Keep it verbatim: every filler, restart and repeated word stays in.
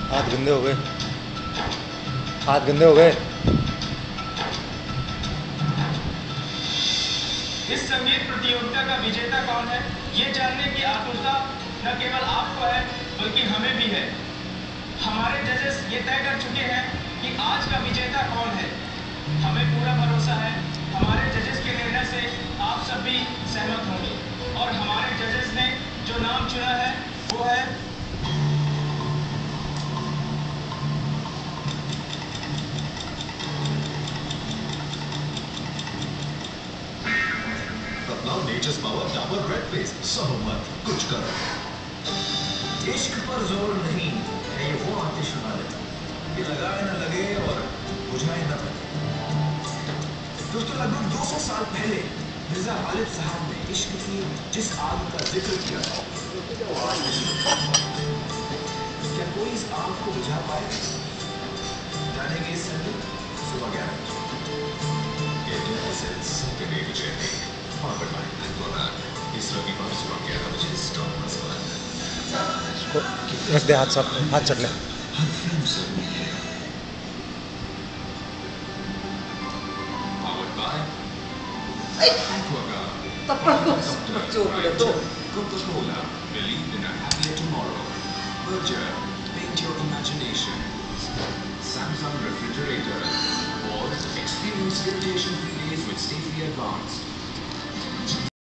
हाथ गंदे हो गए, हाथ गंदे हो गए। इस संगीत प्रतियोगिता का विजेता कौन है, ये जानने की आतुरता न केवल आपको है बल्कि हमें भी है। हमारे जजेस ये तय कर चुके हैं कि आज का विजेता कौन है। हमें पूरा भरोसा है हमारे जजेस के निर्णय से आप सब भी सहमत होंगे और हमारे जजेस ने जो नाम चुना है वो है अपना nature's power Dabur red face. सहो मत, कुछ करो। इश्क पर जोर नहीं है ये वो आतिश वाले ये लगाए न लगे और बुझाए न बने। दोस्तों, लगभग दो सौ साल पहले मिर्जा गालिब साहब ने इश्क की जिस आग का जिक्र किया था वो आज क्या कोई इस आग को बुझा पाए? जानेंगे इस संगीत सुबह ग्यारह इस रविवार सुबह ग्यारह बजे स्टार प्लस पर। रख दे हाथ, साफ हाथ चढ़ ले। हर फिल्म से मिलेगा। Powered by Aquaguard. Coca-Cola. Believe in a happier tomorrow. Berger. Paint your imagination. Samsung refrigerator. Or experience irritation-free